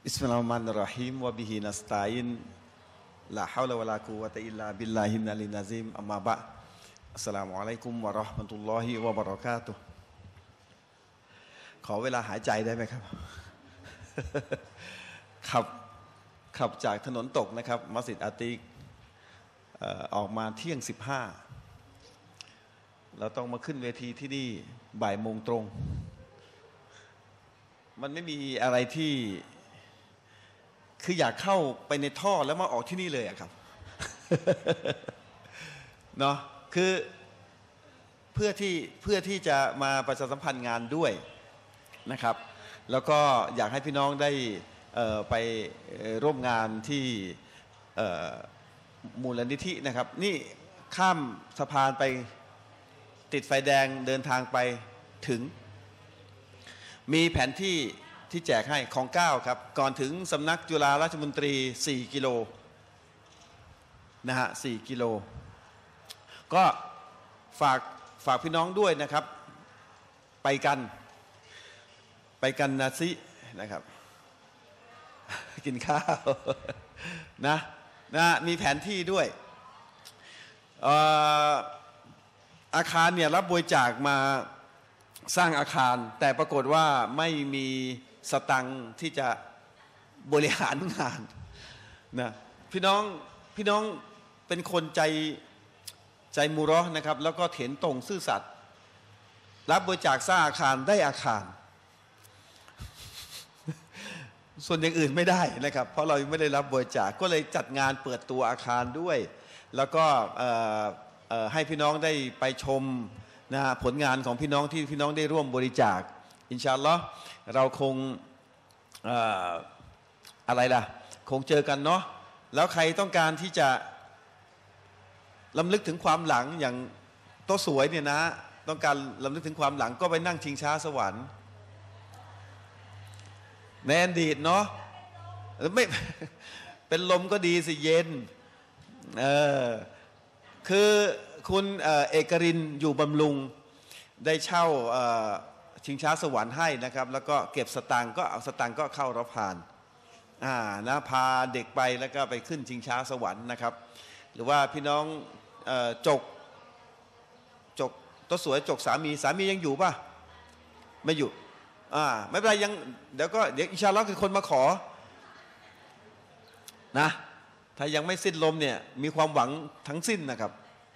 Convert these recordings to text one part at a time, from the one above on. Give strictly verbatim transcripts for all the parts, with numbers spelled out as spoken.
บิสมิลลาฮิรเราะห์มานิรเราะฮีมวะบิฮินัสตะอีนลาฮาวละวะลากุวะตะอิลลาบิลลาฮิลอะลีอะซีมอัมมาบะอ์อัสสลามุอะลัยกุมวะเราะห์มะตุลลอฮิวะบะเราะกาตุฮ์ขอเวลาหายใจได้ไหมครับ ขับขับจากถนนตกนะครับมัสยิดอาติกออกมาเที่ยงสิบห้าเราต้องมาขึ้นเวทีที่นี่บ่ายโมงตรงมันไม่มีอะไรที่คืออยากเข้าไปในท่อแล้วมาออกที่นี่เลยอะครับ เนาะคือเพื่อที่เพื่อที่จะมาประชาสัมพันธ์งานด้วยนะครับแล้วก็อยากให้พี่น้องได้ไปร่วมงานที่มูลนิธินะครับนี่ข้ามสะพานไปติดไฟแดงเดินทางไปถึงมีแผนที่ที่แจกให้ของเก้าครับก่อนถึงสำนักจุฬาราชมนตรีสี่กิโลนะฮะสี่กิโลก็ฝากฝากพี่น้องด้วยนะครับไปกันไปกันนะซินะครับกินข้าวนะนะมีแผนที่ด้วยอาคารเนี่ยรับบริจาคมาสร้างอาคารแต่ปรากฏว่าไม่มีสตังค์ที่จะบริหารงานนะพี่น้องพี่น้องเป็นคนใจใจมุเราะห์นะครับแล้วก็เถนตรงซื่อสัตย์รับบริจาคสร้างอาคารได้อาคาร ส่วนอย่างอื่นไม่ได้นะครับเพราะเราไม่ได้รับบริจาคก็เลยจัดงานเปิดตัวอาคารด้วยแล้วก็ให้พี่น้องได้ไปชมนะผลงานของพี่น้องที่พี่น้องได้ร่วมบริจาคอินชาอัลลอฮ์เราคง เอ่อ อะไรล่ะคงเจอกันเนาะแล้วใครต้องการที่จะล้ำลึกถึงความหลังอย่างโต๊ะสวยเนี่ยนะต้องการล้ำลึกถึงความหลังก็ไปนั่งชิงช้าสวรรค์ในอดีตเนาะไม่เป็นลมก็ดีสิเย็นเออคือคุณเอกรินอยู่บำรุงได้เช่าชิงช้าสวรรค์ให้นะครับแล้วก็เก็บสตางค์ก็เอาสตางค์ก็เข้ารับผ่านอ่านะพาเด็กไปแล้วก็ไปขึ้นชิงช้าสวรรค์นะครับหรือว่าพี่น้องจกจกตัวสวยจกสามีสามียังอยู่ป่ะไม่อยู่อ่าไม่เป็นไรยังเดี๋ยวก็เดี๋ยวอินชาอัลลอฮ์คือคนมาขอนะถ้ายังไม่สิ้นลมเนี่ยมีความหวังทั้งสิ้นนะครับ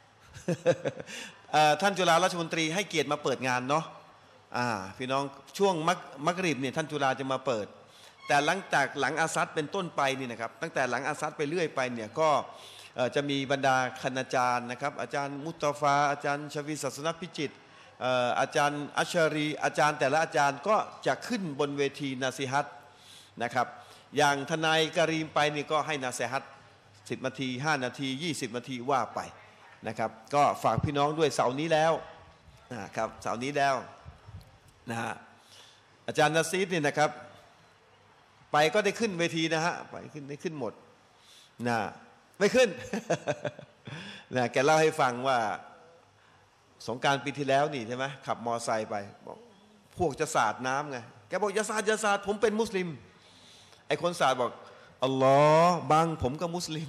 ท่านจุฬาราชมนตรีให้เกียรติมาเปิดงานเนาะพี่น้องช่วงมักมักริบเนี่ยท่านจุฬาจะมาเปิดแต่หลังจากหลังอาซัดเป็นต้นไปนี่นะครับตั้งแต่หลังอาซัดไปเรื่อยไปเนี่ยก็จะมีบรรดาคณาจารย์นะครับอาจารย์มุตตฟาอาจารย์ชวีศาสนพิจิตรอาจารย์อัชชารีอาจารย์แต่ละอาจารย์ก็จะขึ้นบนเวทีนาซีฮัตนะครับอย่างทนายการีมไปนี่ก็ให้นาซีฮัตสิบนาทีห้านาทียี่สิบนาทีว่าไปนะครับก็ฝากพี่น้องด้วยเสาร์นี้แล้วนะครับเสาร์นี้แล้วนะฮะอาจารย์นาซีดนี่นะครับไปก็ได้ขึ้นเวทีนะฮะไปขึ้นได้ขึ้นหมดนะไม่ขึ้น นะแกเล่าให้ฟังว่าสงกรานต์ปีที่แล้วนี่ใช่ไหมขับมอไซค์ไปบอกพวกจะสาดน้ำไงแกบอกอย่าสาดอย่าสาดผมเป็นมุสลิมไอ้คนสาดบอกอัลลอฮ์บังผมก็มุสลิม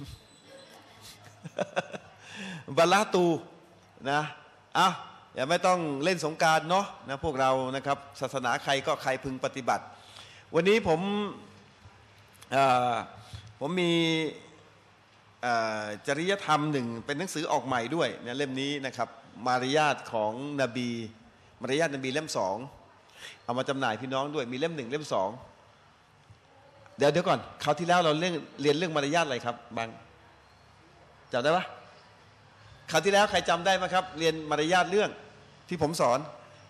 บาลาตูนะอ้าวอย่าไม่ต้องเล่นสงกรานต์เนาะนะพวกเรานะครับศาสนาใครก็ใครพึงปฏิบัติวันนี้ผมผมมีจริยธรรมหนึ่งเป็นหนังสือออกใหม่ด้วยเนี่ยเล่มนี้นะครับมารยาทของนบีมารยาทนบีเล่มสองเอามาจำหน่ายพี่น้องด้วยมีเล่มหนึ่งเล่มสองเดี๋ยวเดี๋ยวก่อนคราวที่แล้วเราเรียนเรียนเรื่องมารยาทอะไรครับบางจำได้ปะคราวที่แล้วใครจำได้ไหมครับเรียนมารยาทเรื่องที่ผมสอน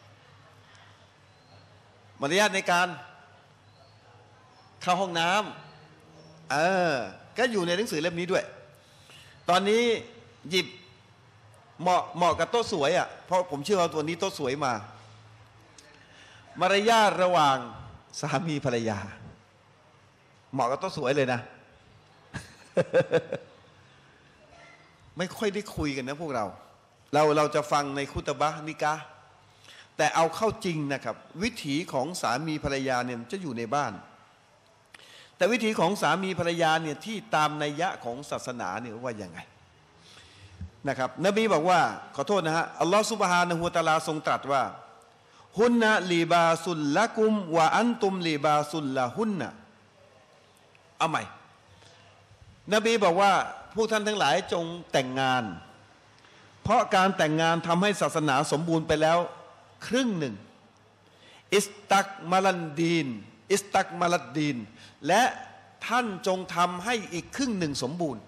มารยาทในการเข้าห้องน้ำเออก็อยู่ในหนังสือเล่มนี้ด้วยตอนนี้หยิบเหมาะเหมาะกับโต๊ะสวยอ่ะเพราะผมเชื่อว่าตัวนี้โต๊ะสวยมามารยาทระหว่างสามีภรรยาเหมาะกับโต๊ะสวยเลยนะ ไม่ค่อยได้คุยกันนะพวกเราเราเราจะฟังในคุตบะห์นิกะห์แต่เอาเข้าจริงนะครับวิถีของสามีภรรยาเนี่ยจะอยู่ในบ้านแต่วิธีของสามีภรรยาเนี่ยที่ตามนัยยะของศาสนาเนี่ยว่ายังไงนะครับนบีบอกว่าขอโทษนะฮะอัลลอฮฺซุบฮานะฮูวะตะอาลาทรงตรัสว่าฮุนนะลีบาสุลละกุมวะอันตุมลีบาสุลละฮุนนะเอาใหม่นบีบอกว่าผู้ท่านทั้งหลายจงแต่งงานเพราะการแต่งงานทำให้ศาสนาสมบูรณ์ไปแล้วครึ่งหนึ่งอิสตักมาลันดีนอิสตักมาลัดดีนและท่านจงทำให้อีกครึ่งหนึ่งสมบูรณ์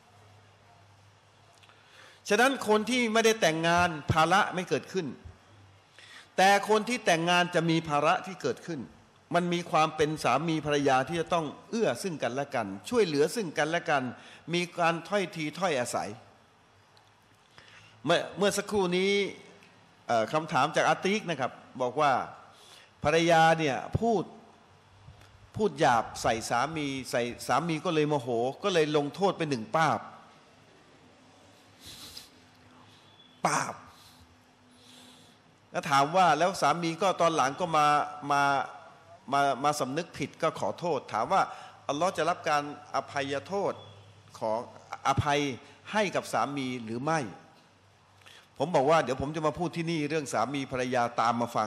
ฉะนั้นคนที่ไม่ได้แต่งงานภาระไม่เกิดขึ้นแต่คนที่แต่งงานจะมีภาระที่เกิดขึ้นมันมีความเป็นสามีภรรยาที่จะต้องเอื้อซึ่งกันและกันช่วยเหลือซึ่งกันและกันมีการถ้อยทีถ้อยอาศัยเมื่อเมื่อสักครู่นี้คำถามจากอาติกนะครับบอกว่าภรรยาเนี่ยพูดพูดหยาบใส่สามีใส่สามีก็เลยโมโหก็เลยลงโทษไปหนึ่งป้าบป้าบแล้วถามว่าแล้วสามีก็ตอนหลังก็มามามามาสำนึกผิดก็ขอโทษถามว่าอัลลอฮ์จะรับการอภัยโทษของอภัยให้กับสามีหรือไม่ผมบอกว่าเดี๋ยวผมจะมาพูดที่นี่เรื่องสามีภรรยาตามมาฟัง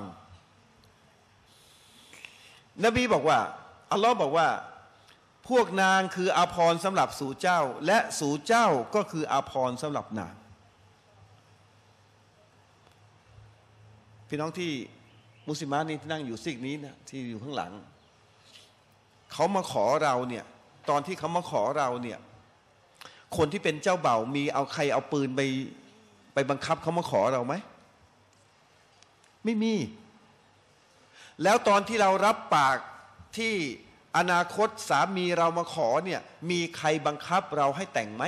นบีบอกว่าอัลลอฮ์บอกว่าพวกนางคืออาภรณ์สำหรับสู่เจ้าและสู่เจ้าก็คืออาภรณ์สำหรับนางพี่น้องที่มุสลิมนี่ที่นั่งอยู่ซีกนี้นะที่อยู่ข้างหลังเขามาขอเราเนี่ยตอนที่เขามาขอเราเนี่ยคนที่เป็นเจ้าเบ่ามีเอาใครเอาปืนไปไปบังคับเขามาขอเราไหมไม่มีแล้วตอนที่เรารับปากที่อนาคตสามีเรามาขอเนี่ยมีใครบังคับเราให้แต่งไหม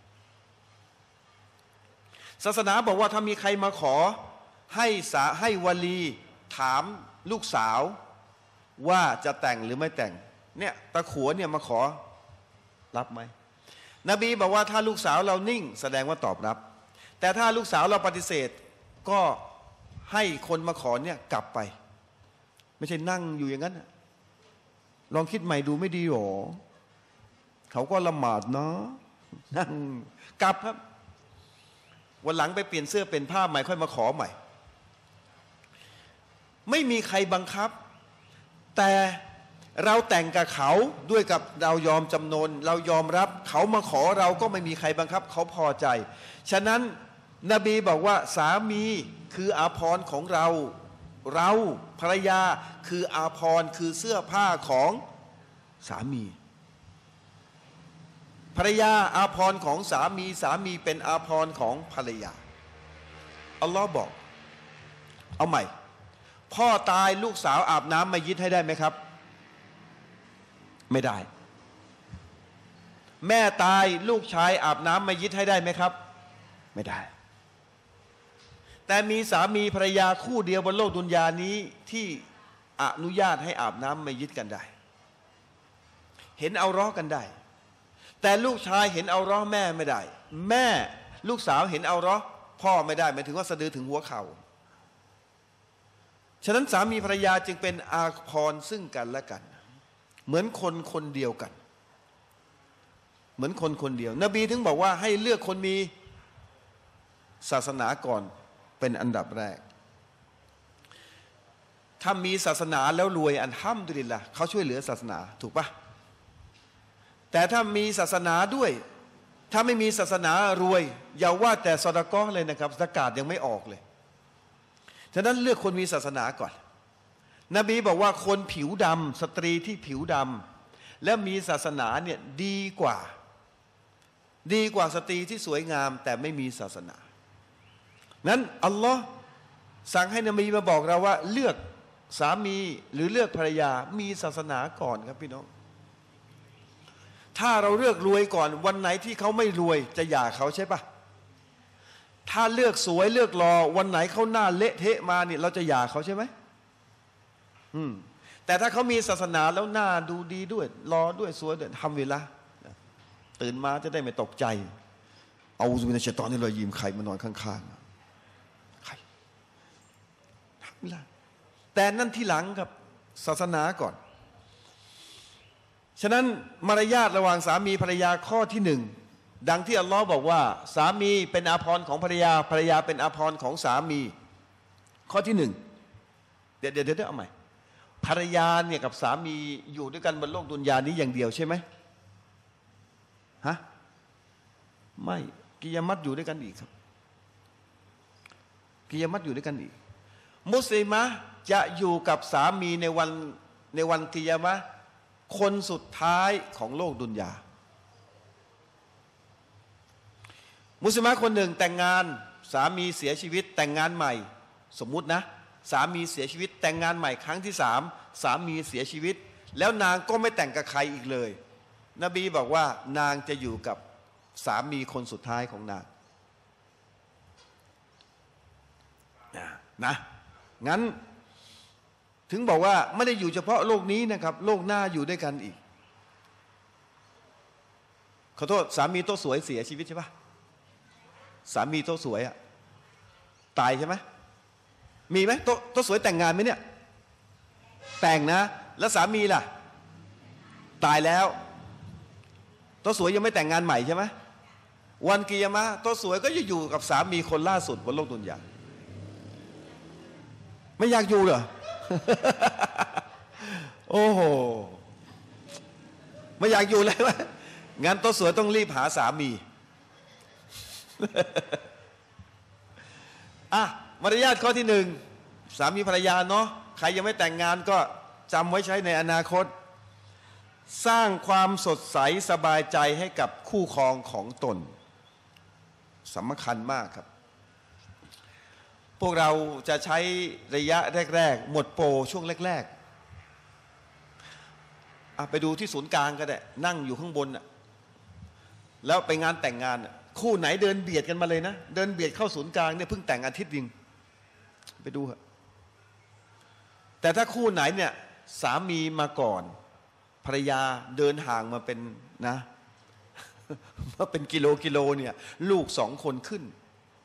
ศาสนาบอกว่าถ้ามีใครมาขอให้สาให้วลีถามลูกสาวว่าจะแต่งหรือไม่แต่งเนี่ยตะขัวเนี่ยมาขอรับไหมนบีบอกว่าถ้าลูกสาวเรานิ่งแสดงว่าตอบรับแต่ถ้าลูกสาวเราปฏิเสธก็ให้คนมาขอเนี่ยกลับไปไม่ใช่นั่งอยู่อย่างนั้นลองคิดใหม่ดูไม่ดีหรอเขาก็ละหมาดเนาะนั่งกลับครับวันหลังไปเปลี่ยนเสื้อเป็นผ้าใหม่ค่อยมาขอใหม่ไม่มีใครบังคับแต่เราแต่งกับเขาด้วยกับเรายอมจำนนเรายอมรับเขามาขอเราก็ไม่มีใครบังคับเขาพอใจฉะนั้นนบีบอกว่าสามีคืออาภรณ์ของเราเราภรรยาคืออาภรณ์คือเสื้อผ้าของสามีภรรยาอาภรณ์ของสามีสามีเป็นอาภรณ์ของภรรยาอัลลอฮ์บอกเอาใหม่พ่อตายลูกสาวอาบน้ำมัยยิดให้ได้ไหมครับไม่ได้แม่ตายลูกชายอาบน้ำมัยยิดให้ได้ไหมครับไม่ได้แต่มีสามีภรรยาคู่เดียวบนโลกดุนยานี้ที่อนุญาตให้อาบน้ำมัยยิดกันได้เห็นเอาร้อกันได้แต่ลูกชายเห็นเอาร้อแม่ไม่ได้แม่ลูกสาวเห็นเอาร้อพ่อไม่ได้หมายถึงว่าสะดือถึงหัวเข่าฉะนั้นสามีภรรยาจึงเป็นอาภรณ์ซึ่งกันและกันเหมือนคนคนเดียวกันเหมือนคนคนเดียวนบีถึงบอกว่าให้เลือกคนมีศาสนาก่อนเป็นอันดับแรกถ้ามีศาสนาแล้วรวยอัลฮัมดุลิลละห์เขาช่วยเหลือศาสนาถูกปะแต่ถ้ามีศาสนาด้วยถ้าไม่มีศาสนารวยอย่าว่าแต่ซอดาเกาะห์เลยนะครับซะกาตยังไม่ออกเลยฉะนั้นเลือกคนมีศาสนาก่อนนบีบอกว่าคนผิวดำสตรีที่ผิวดำและมีศาสนาเนี่ยดีกว่าดีกว่าสตรีที่สวยงามแต่ไม่มีศาสนานั้นอัลลอฮ์สั่งให้นบีมาบอกเราว่าเลือกสามีหรือเลือกภรรยามีศาสนาก่อนครับพี่น้องถ้าเราเลือกรวยก่อนวันไหนที่เขาไม่รวยจะหย่าเขาใช่ปะถ้าเลือกสวยเลือกรอวันไหนเขาหน้าเละเทะมาเนี่ยเราจะหย่าเขาใช่ไหมอืมแต่ถ้าเขามีศาสนาแล้วหน้าดูดีด้วยรอด้วยสวยด้วยทำเวลาตื่นมาจะได้ไม่ตกใจเอาซุบินะชัยฏอนนี่เลยยิ้มใครมานอนข้างๆใครทำเวลาแต่นั่นที่หลังครับศาสนาก่อนฉะนั้นมารยาทระหว่างสามีภรรยาข้อที่หนึ่งดังที่อัลลอฮ์บอกว่าสามีเป็นอาภรณ์ของภรรยาภรรยาเป็นอาภรณ์ของสามีข้อที่หนึ่งเดี๋ยวเดี๋ยวเดี๋ยวเอาใหม่ภรรยาเนี่ยกับสามีอยู่ด้วยกันบนโลกดุนยานี้อย่างเดียวใช่ไหมฮะไม่กิยามัตอยู่ด้วยกันอีกครับกิยามัตอยู่ด้วยกันอีกมุสลิมะจะอยู่กับสามีในวันในวันกิยามะห์คนสุดท้ายของโลกดุนยามุสลิมะคนหนึ่งแต่งงานสามีเสียชีวิตแต่งงานใหม่สมมุตินะสามีเสียชีวิตแต่งงานใหม่ครั้งที่สามสามีเสียชีวิตแล้วนางก็ไม่แต่งกับใครอีกเลยนบีบอกว่านางจะอยู่กับสามีคนสุดท้ายของนางนะงั้นถึงบอกว่าไม่ได้อยู่เฉพาะโลกนี้นะครับโลกหน้าอยู่ด้วยกันอีกขอโทษสามีโตสวยเสียชีวิตใช่ปะสามีโตสวยอะตายใช่ไหมมีไหมโตโตสวยแต่งงานไหมเนี่ยแต่งนะแล้วสามีล่ะตายแล้วโตสวยยังไม่แต่งงานใหม่ใช่ไหมวันกิยามะห์โตสวยก็จะอยู่กับสามีคนล่าสุดบนโลกดุนยาไม่อยากอยู่เหรอ โอ้โหไม่อยากอยู่เลยวะงั้นโตสวยต้องรีบหาสามี อ่ะมารยาทข้อที่หนึ่งสามีภรรยาเนาะใครยังไม่แต่งงานก็จำไว้ใช้ในอนาคตสร้างความสดใสสบายใจให้กับคู่ครองของตนสำคัญมากครับพวกเราจะใช้ระยะแรกๆหมดโปรช่วงแรกๆไปดูที่ศูนย์กลางก็ได้นั่งอยู่ข้างบนแล้วไปงานแต่งงานคู่ไหนเดินเบียดกันมาเลยนะเดินเบียดเข้าศูนย์กลางเนี่ยเพิ่งแต่งอาทิตย์นึงไปดูฮะแต่ถ้าคู่ไหนเนี่ยสามีมาก่อนภรรยาเดินห่างมาเป็นนะมาเป็นกิโลกิโลเนี่ยลูกสองคนขึ้น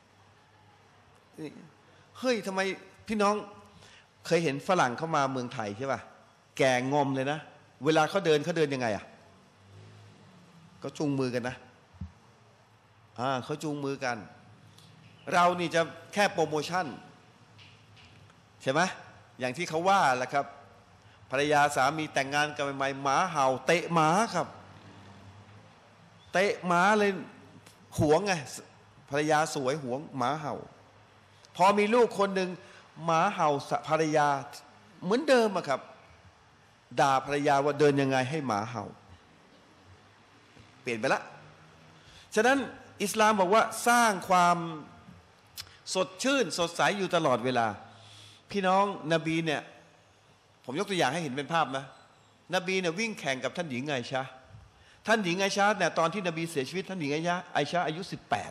เฮ้ยทำไมพี่น้องเคยเห็นฝรั่งเข้ามาเมืองไทยใช่ป่ะแก่งอมเลยนะเวลาเขาเดินเขาเดินยังไงอ่ะก็จูงมือกันนะอ่าเขาจูงมือกันเรานี่จะแค่โปรโมชั่นใช่ไหมอย่างที่เขาว่าแหละครับภรรยาสามีแต่งงานกันใหม่ๆหมาเห่าเตะหมาครับเตะหมาเลยหวงไงภรรยาสวยหวงหมาเห่าพอมีลูกคนหนึ่งหมาเห่าภรรยาเหมือนเดิมอะครับด่าภรรยาว่าเดินยังไงให้หมาเห่าเปลี่ยนไปละฉะนั้นอิสลามบอกว่าสร้างความสดชื่นสดใสอยู่ตลอดเวลาพี่น้องนบีเนี่ยผมยกตัวอย่างให้เห็นเป็นภาพนะนบีเนี่ยวิ่งแข่งกับท่านหญิงไอชาท่านหญิงไอชาเนี่ยตอนที่นบีเสียชีวิตท่านหญิงไอชาไอชาอายุสิบแปด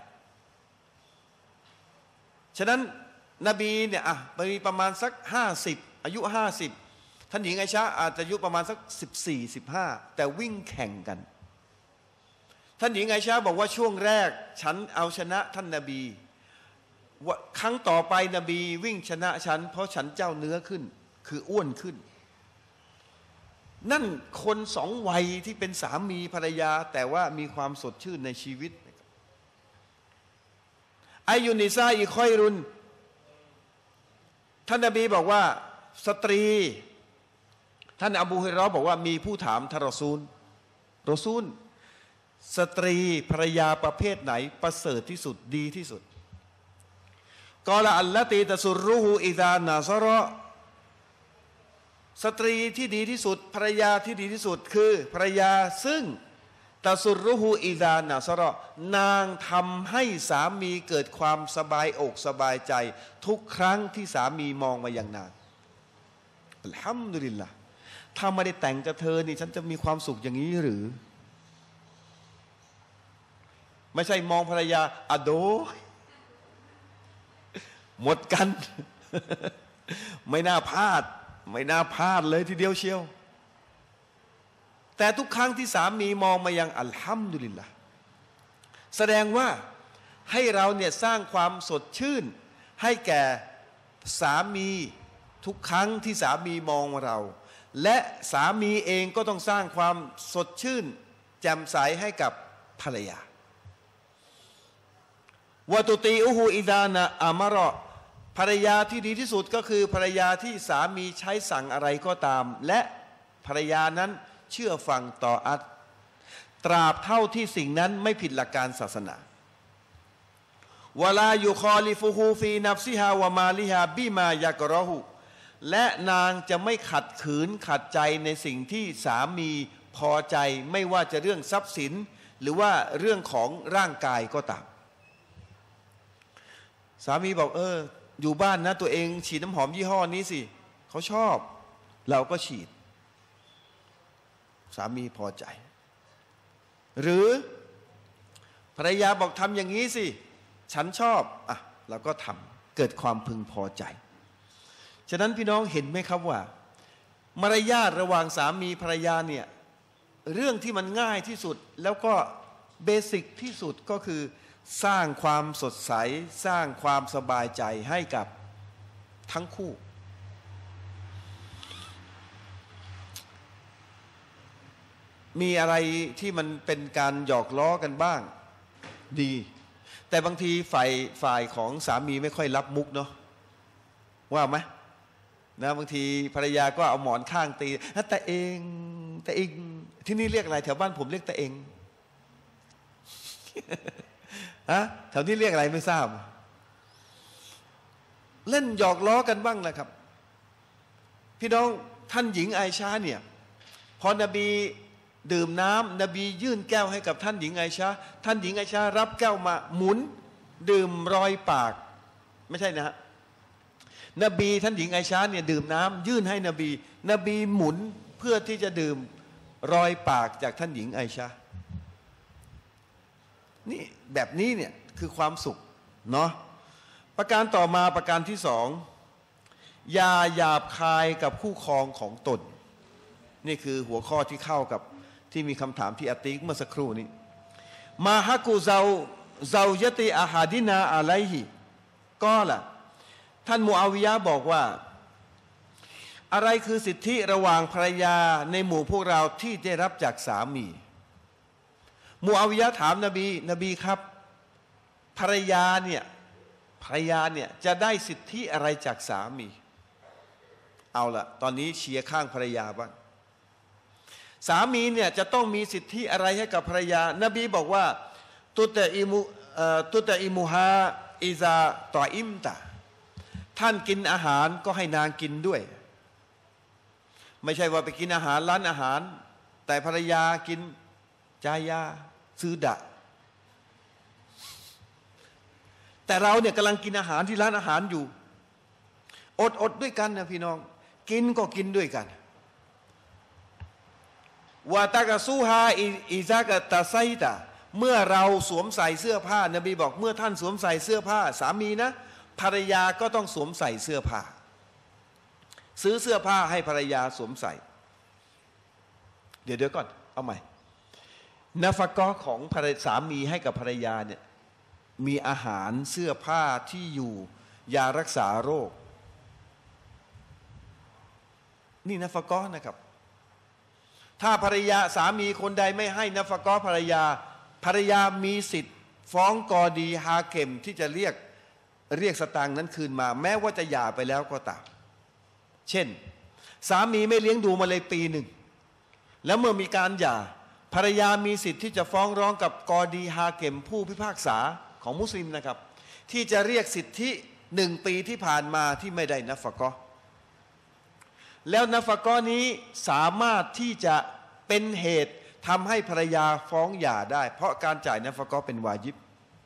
ฉะนั้นนบีเนี่ยอ่ะมีประมาณสักห้าสิบอายุห้าสิบท่านหญิงไอชาอาจจะอายุประมาณสักสิบสี่สิบห้าแต่วิ่งแข่งกันท่านหญิงไอชาบอกว่าช่วงแรกฉันเอาชนะท่านนบีว่าครั้งต่อไปนบีวิ่งชนะฉันเพราะฉันเจ้าเนื้อขึ้นคืออ้วนขึ้นนั่นคนสองวัยที่เป็นสามีภรรยาแต่ว่ามีความสดชื่นในชีวิตอายุนิซาอีค่อยรุนท่านนบีบอกว่าสตรีท่านอบูฮุรอเราะห์บอกว่ามีผู้ถามท่านรอซูลรอซูลสตรีภรรยาประเภทไหนประเสริฐที่สุดดีที่สุดกอละอัลลตีตะซุรรุฮูอิซานาซะเราะสตรีที่ดีที่สุดภรรยาที่ดีที่สุดคือภรรยาซึ่งตะซุรรุฮูอิซานาซะเราะนางทำให้สามีเกิดความสบายอกสบายใจทุกครั้งที่สามีมองมาอย่างนางอัลฮัมดุลิลละห์ถ้าไม่ได้แต่งกับเธอนี่ฉันจะมีความสุขอย่างนี้หรือไม่ใช่มองภรรยาอะโดหมดกัน ไม่น่าพลาดไม่น่าพลาดเลยทีเดียวเชียวแต่ทุกครั้งที่สามีมองมายังอัลฮัมดุลิลละห์แสดงว่าให้เราเนี่ยสร้างความสดชื่นให้แก่สามีทุกครั้งที่สามีมองเราและสามีเองก็ต้องสร้างความสดชื่นแจ่มใสให้กับภรรยาวะตุตีอุฮูอิดานะอามะรอภรรยาที่ดีที่สุดก็คือภรรยาที่สามีใช้สั่งอะไรก็ตามและภรรยานั้นเชื่อฟังต่ออัตตราบเท่าที่สิ่งนั้นไม่ผิดหลักการศาสนาวะลายุคอลิฟุฮูฟีนัฟซิฮาวะมาลิฮาบิมายากรอฮูและนางจะไม่ขัดขืนขัดใจในสิ่งที่สามีพอใจไม่ว่าจะเรื่องทรัพย์สินหรือว่าเรื่องของร่างกายก็ตามสามีบอกเอออยู่บ้านนะตัวเองฉีดน้ำหอมยี่ห้อนี้สิเขาชอบเราก็ฉีดสามีพอใจหรือภรรยาบอกทำอย่างนี้สิฉันชอบอ่ะเราก็ทำเกิดความพึงพอใจฉะนั้นพี่น้องเห็นไหมครับว่ามารยาทระหว่างสามีภรรยาเนี่ยเรื่องที่มันง่ายที่สุดแล้วก็เบสิกที่สุดก็คือสร้างความสดใสสร้างความสบายใจให้กับทั้งคู่มีอะไรที่มันเป็นการหยอกล้อกันบ้างดีแต่บางทีฝ่ายฝ่ายของสามีไม่ค่อยรับมุกเนาะว่าไหมนะบางทีภรรยาก็เอาหมอนข้างตีแต่เองแต่เองที่นี่เรียกอะไรแถวบ้านผมเรียกแต่เองฮะแถวนี้เรียกอะไรไม่ทราบเล่นหยอกล้อกันบ้างนะครับพี่น้องท่านหญิงไอชาเนี่ยพอนบีดื่มน้ำนบียื่นแก้วให้กับท่านหญิงไอชาท่านหญิงไอชารับแก้วมาหมุนดื่มรอยปากไม่ใช่นะฮะนบีท่านหญิงไอชาเนี่ยดื่มน้ำยื่นให้นบีนบีหมุนเพื่อที่จะดื่มรอยปากจากท่านหญิงไอชานี่แบบนี้เนี่ยคือความสุขเนาะประการต่อมาประการที่สองอย่าหยาบคายกับคู่ครองของตนนี่คือหัวข้อที่เข้ากับที่มีคำถามที่อาติกเมื่อสักครู่นี้มาฮักูเซาเซายติอาฮาดินาอะไลฮิก็ล่ะท่านมูอาวิยะบอกว่าอะไรคือสิทธิระหว่างภรรยาในหมู่พวกเราที่ได้รับจากสามีมูอาวิยะถามนบีนบีครับภรรยาเนี่ยภรรยาเนี่ยจะได้สิทธิอะไรจากสามีเอาละตอนนี้เชียร์ข้างภรรยาบ้างสามีเนี่ยจะต้องมีสิทธิอะไรให้กับภรรยานบีบอกว่าตุตะอิมุตุตะอิมุฮาอิซาตออิมตะท่านกินอาหารก็ให้นางกินด้วยไม่ใช่ว่าไปกินอาหารร้านอาหารแต่ภรรยากินจายาซื้อดะแต่เราเนี่ยกำลังกินอาหารที่ร้านอาหารอยู่อดอดด้วยกันนะพี่น้องกินก็กินด้วยกันวาตากะซูฮาอิซากะตาไซตาเมื่อเราสวมใส่เสื้อผ้านบีบอกเมื่อท่านสวมใส่เสื้อผ้าสามีนะภรรยาก็ต้องสวมใส่เสื้อผ้าซื้อเสื้อผ้าให้ภรรยาสวมใส่เดี๋ยวเดี๋ยวก่อนเอาใหม่นาฟะกอของภรรยาสามีให้กับภรรยาเนี่ยมีอาหารเสื้อผ้าที่อยู่ยารักษาโรคนี่นาฟะกอนะครับถ้าภรรยาสามีคนใดไม่ให้นาฟะกอภรรยาภรรยามีสิทธิ์ฟ้องกอดีฮาเข็มที่จะเรียกเรียกสตางค์นั้นคืนมาแม้ว่าจะหย่าไปแล้วก็ตามเช่นสามีไม่เลี้ยงดูมาเลยปีหนึ่งแล้วเมื่อมีการหย่าภรรยามีสิทธิ์ที่จะฟ้องร้องกับกอดีฮาเข็มผู้พิพากษาของมุสลิมนะครับที่จะเรียกสิทธิหนึ่งปีที่ผ่านมาที่ไม่ได้นัฟกอแล้วนัฟกอนี้สามารถที่จะเป็นเหตุทำให้ภรรยาฟ้องหย่าได้เพราะการจ่ายนัฟกอเป็นวาญิบ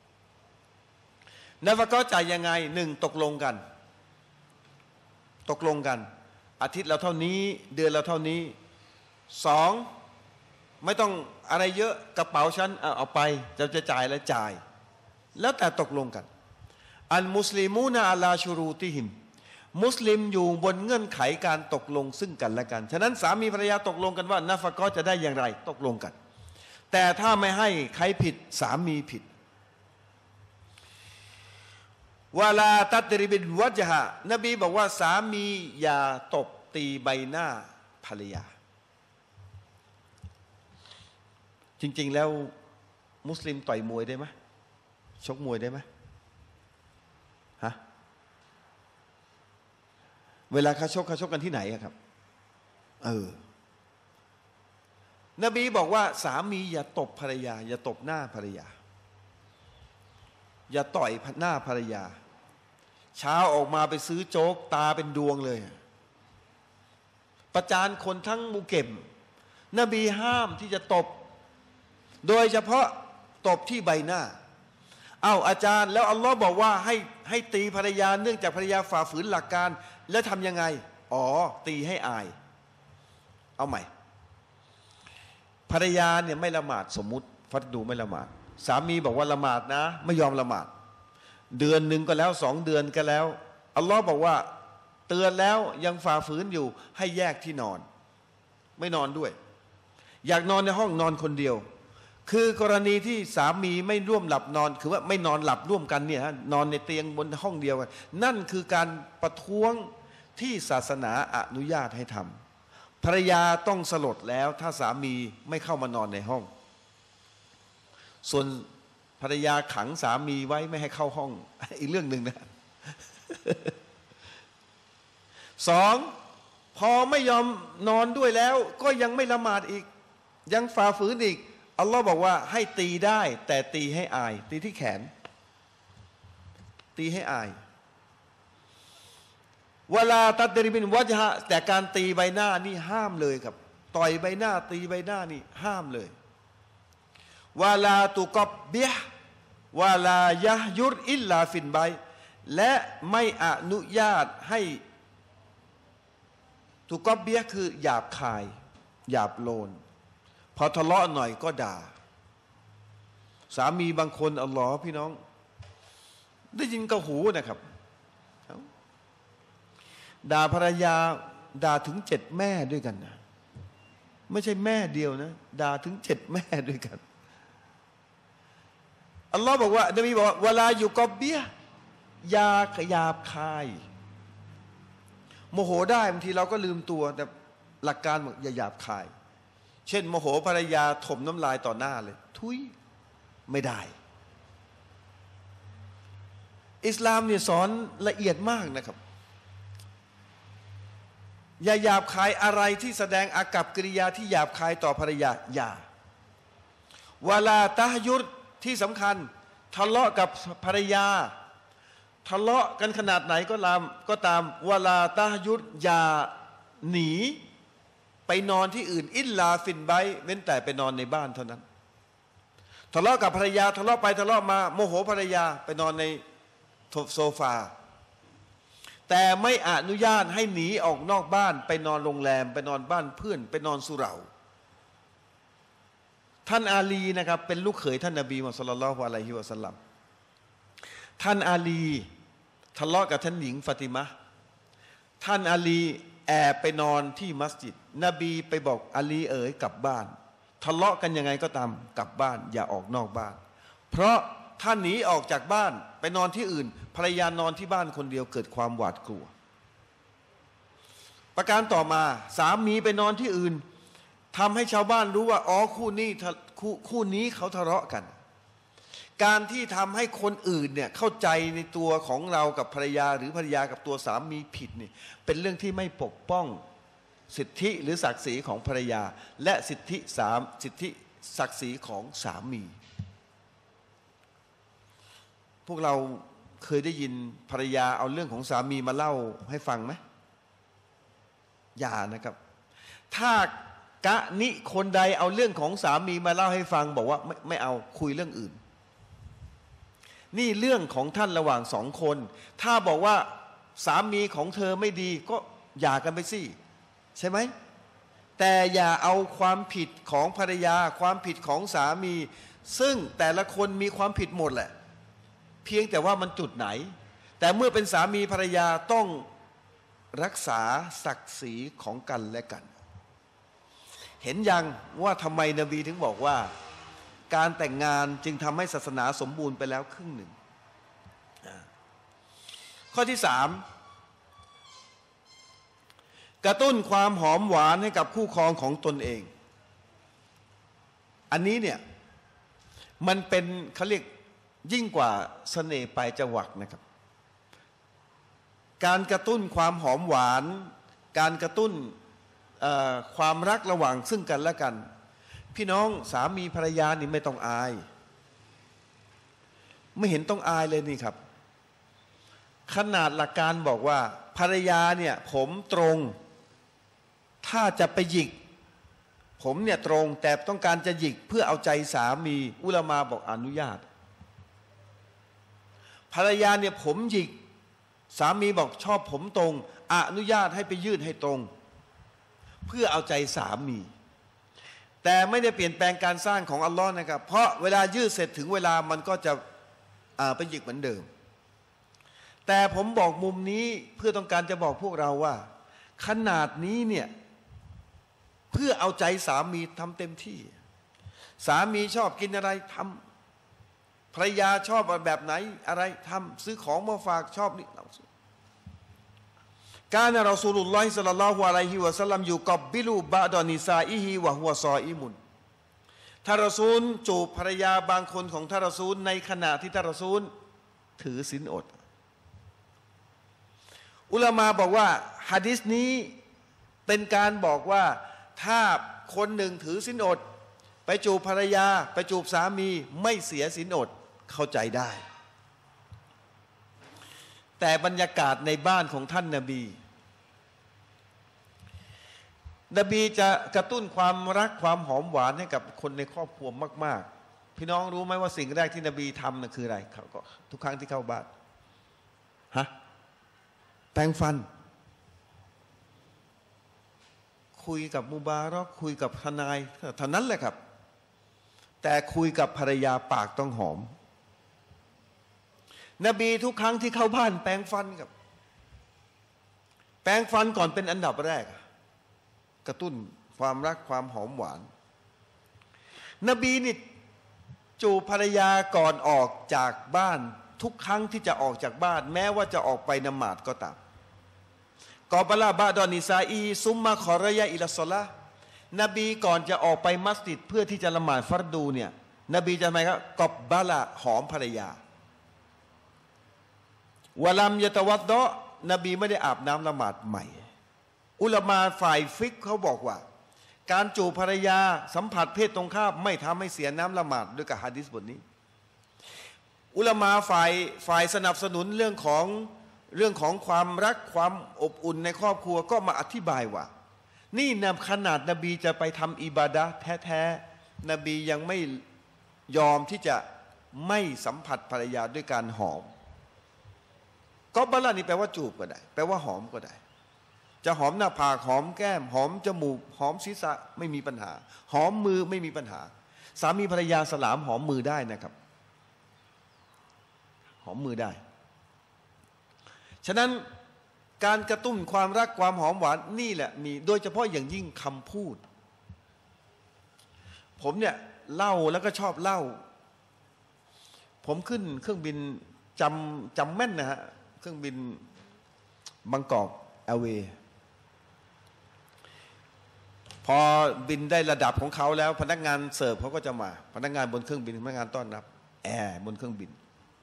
นัฟกอจ่ายยังไงหนึ่งตกลงกันตกลงกันอาทิตย์เราเท่านี้เดือนเราเท่านี้สองไม่ต้องอะไรเยอะกระเป๋าฉันเอาไปจะจะจ่ายแล้วจ่ายแล้วแต่ตกลงกันอันมุสลิมูนาอัลาชูรูติหิมมุสลิมอยู่บนเงื่อนไขการตกลงซึ่งกันและกันฉะนั้นสามีภรรยาตกลงกันว่านัฟกอจะได้อย่างไรตกลงกันแต่ถ้าไม่ให้ใครผิดสามีผิดวาลาตัดริบินวัจฮะนบีบอกว่าสามีอย่าตบตีใบหน้าภรรยาจริงๆแล้วมุสลิมต่อยมวยได้ไหมชกมวยได้ไหมฮะเวลาเขาชกเขาชกกันที่ไหนครับเออนบีบอกว่าสามีอย่าตบภรรยาอย่าตบหน้าภรรยาอย่าต่อยหน้าภรรยาเช้าออกมาไปซื้อโจ๊กตาเป็นดวงเลยประจานคนทั้งมุเก็มนบีห้ามที่จะตบโดยเฉพาะตบที่ใบหน้าเอ้าอาจารย์แล้วอัลลอฮ์บอกว่าให้ให้ตีภรรยาเนื่องจากภรรยาฝ่าฝืนหลักการแล้วทำยังไงอ๋อตีให้อายเอาใหม่ภรรยาเนี่ยไม่ละหมาดสมมุติฟัดดูไม่ละหมาดสามีบอกว่าละหมาดนะไม่ยอมละหมาดเดือนหนึ่งก็แล้วสองเดือนก็แล้วอัลลอฮ์บอกว่าเตือนแล้วยังฝ่าฝืนอยู่ให้แยกที่นอนไม่นอนด้วยอยากนอนในห้องนอนคนเดียวคือกรณีที่สามีไม่ร่วมหลับนอนคือว่าไม่นอนหลับร่วมกันเนี่ยนอนในเตียงบนห้องเดียวกันนั่นคือการประท้วงที่ศาสนาอนุญาตให้ทำภรรยาต้องสลดแล้วถ้าสามีไม่เข้ามานอนในห้องส่วนภรรยาขังสามีไว้ไม่ให้เข้าห้องอีกเรื่องหนึ่งนะ สองพอไม่ยอมนอนด้วยแล้วก็ยังไม่ละหมาดอีกยังฝ่าฝืนอีกอัลลอฮ์บอกว่าให้ตีได้แต่ตีให้อายตีที่แขนตีให้อายเวลาตัดเดริบินวัจฮะแต่การตีใบหน้านี่ห้ามเลยครับต่อยใบหน้าตีใบหน้านี่ห้ามเลยวาลาตุกบเบียวาลายะยุรอิลลาฟินใบและไม่อนุญาตให้ตุกบเบียคือหยาบคายหยาบโลนพอทะเลาะหน่อยก็ด่าสามีบางคนอัลลอฮ์พี่น้องได้ยินกับหูนะครับด่าภรรยาด่าถึงเจ็ดแม่ด้วยกันนะไม่ใช่แม่เดียวนะด่าถึงเจ็ดแม่ด้วยกันอัลลอฮ์บอกว่านบีบอกว่าเวลาอยู่กอบเบียยาขยาบคายโมโหได้บางทีเราก็ลืมตัวแต่หลักการบอกอย่าหยาบคายเช่นโมโหภรรยาถมน้ำลายต่อหน้าเลยทุยไม่ได้อิสลามเนี่ยสอนละเอียดมากนะครับอย่าหยาบคายอะไรที่แสดงอากัปกิริยาที่หยาบคายต่อภรรยาอย่าวาลาตะฮยุดที่สำคัญทะเลาะกับภรรยาทะเลาะกันขนาดไหนก็ตามก็ตามวาลาตะฮยุดอย่าหนีไปนอนที่อื่นอิลลาฟินไบเว้นแต่ไปนอนในบ้านเท่านั้นทะเลาะกับภรรยาทะเลาะไปทะเลาะมาโมโหภรรยาไปนอนในโซฟาแต่ไม่อนุญาตให้หนีออกนอกบ้านไปนอนโรงแรมไปนอนบ้านเพื่อนไปนอนสุเหร่าท่านอาลีนะครับเป็นลูกเขยท่านนบีมุฮัมมัดศ็อลลัลลอฮุอะลัยฮิวะซัลลัมท่านอาลีทะเลาะกับท่านหญิงฟาติมะห์ท่านอาลีแอบไปนอนที่มัสยิดนบีไปบอกอาลีเอ๋ยกลับบ้านทะเลาะกันยังไงก็ตามกลับบ้านอย่าออกนอกบ้านเพราะท่านหนีออกจากบ้านไปนอนที่อื่นภรรยานอนที่บ้านคนเดียวเกิดความหวาดกลัวประการต่อมาสามีไปนอนที่อื่นทำให้ชาวบ้านรู้ว่าอ๋อคู่นี้คู่คู่นี้เขาทะเลาะกันการที่ทำให้คนอื่นเนี่ยเข้าใจในตัวของเรากับภรรยาหรือภรรยากับตัวสามีผิดนี่เป็นเรื่องที่ไม่ปกป้องสิทธิหรือศักดิ์ศรีของภรรยาและสิทธิสามสิทธิศักดิ์ศรีของสามีพวกเราเคยได้ยินภรรยาเอาเรื่องของสามีมาเล่าให้ฟังไหมอย่านะครับถ้ากะนิคนใดเอาเรื่องของสามีมาเล่าให้ฟังบอกว่าไม่ไม่เอาคุยเรื่องอื่นนี่เรื่องของท่านระหว่างสองคนถ้าบอกว่าสามีของเธอไม่ดีก็หย่ากันไปสิใช่ไหมแต่อย่าเอาความผิดของภรรยาความผิดของสามีซึ่งแต่ละคนมีความผิดหมดแหละเพียงแต่ว่ามันจุดไหนแต่เมื่อเป็นสามีภรรยาต้องรักษาศักดิ์ศรีของกันและกันเห็นยังว่าทำไมนบีถึงบอกว่าการแต่งงานจึงทำให้ศาสนาสมบูรณ์ไปแล้วครึ่งหนึ่งข้อที่สามกระตุ้นความหอมหวานให้กับคู่ครองของตนเองอันนี้เนี่ยมันเป็นเขาเรียกยิ่งกว่าเสน่ห์ปลายจวักนะครับการกระตุ้นความหอมหวานการกระตุ้นความรักระหว่างซึ่งกันและกันพี่น้องสามีภรรยานี่ไม่ต้องอายไม่เห็นต้องอายเลยนี่ครับขนาดหลักการบอกว่าภรรยาเนี่ยผมตรงถ้าจะไปหยิกผมเนี่ยตรงแต่ต้องการจะหยิกเพื่อเอาใจสามีอุลามาบอกอนุญาตภรรยาเนี่ยผมหยิกสามีบอกชอบผมตรงอนุญาตให้ไปยืดให้ตรงเพื่อเอาใจสามีแต่ไม่ได้เปลี่ยนแปลงการสร้างของอัลลอฮ์นะครับเพราะเวลายืดเสร็จถึงเวลามันก็จะไปหยิกเหมือนเดิมแต่ผมบอกมุมนี้เพื่อต้องการจะบอกพวกเราว่าขนาดนี้เนี่ยเพื่อเอาใจสามีทำเต็มที่สามีชอบกินอะไรทำภรรยาชอบแบบไหนอะไรทำซื้อของมาฝากชอบนี่เราซื้อการรอซูลุลลอฮิศ็อลลัลลอฮุอะลัยฮิวะซัลลัมอยู่กับบิลูบะดอนิซาอิฮิวะฮุวะซออิมุนท่านรอซูลจูบภรรยาบางคนของท่านรอซูลในขณะที่ท่านรอซูลถือศีลอดอุลามาบอกว่าหะดีษนี้เป็นการบอกว่าถ้าคนหนึ่งถือศีลอดไปจูบภรรยาไปจูบสามีไม่เสียศีลอดเข้าใจได้แต่บรรยากาศในบ้านของท่านนบีนบีจะกระตุ้นความรักความหอมหวานให้กับคนในครอบครัวมากๆพี่น้องรู้ไหมว่าสิ่งแรกที่นบีทำนั่นคืออะไรเขาก็ทุกครั้งที่เข้าบ้านฮะแปรงฟันคุยกับมุบารอกคุยกับทนายเท่านั้นแหละครับแต่คุยกับภรรยาปากต้องหอมนบีทุกครั้งที่เข้าบ้านแปรงฟันครับแปรงฟันก่อนเป็นอันดับแรกกระตุ้นความรักความหอมหวานนบีนี่จูบภรรยาก่อนออกจากบ้านทุกครั้งที่จะออกจากบ้านแม้ว่าจะออกไปนมาดก็ตามกอบลาบะดอนิซาอีซุมมาขอระยะอิลศอลานบีก่อนจะออกไปมัสยิดเพื่อที่จะละหมาดฟัรดูเนี่ยนบีจะทำไมครับกอบบะลาหอมภรรยาวะลัมยะตะวัดดะนบีไม่ได้อาบน้ำละหมาดใหม่อุลามาฝ่ายฟิกเขาบอกว่าการจูบภรรยาสัมผัสเพศตรงข้ามไม่ทำให้เสียน้ำละหมาดด้วยกับหะดีษบทนี้อุลามาฝ่ายฝ่ายสนับสนุนเรื่องของเรื่องของความรักความอบอุ่นในครอบครัวก็มาอธิบายว่านี่นำขนาดนบีจะไปทำอิบาดะห์แท้ๆนบียังไม่ยอมที่จะไม่สัมผัสภรรยาด้วยการหอมก็บะละนี่แปลว่าจูบก็ได้แปลว่าหอมก็ได้จะหอมหน้าผากหอมแก้มหอมจมูกหอมศีรษะไม่มีปัญหาหอมมือไม่มีปัญหาสามีภรรยาสลามหอมมือได้นะครับหอมมือได้ฉะนั้นการกระตุ้นความรักความหอมหวานนี่แหละมีโดยเฉพาะอย่างยิ่งคำพูดผมเนี่ยเล่าแล้วก็ชอบเล่าผมขึ้นเครื่องบินจำจำแม่นนะฮะเครื่องบินบางกอกแอร์เวย์พอบินได้ระดับของเขาแล้วพนักงานเสิร์ฟเขาก็จะมาพนักงานบนเครื่องบินพนักงานต้อนรับแอร์บนเครื่องบิน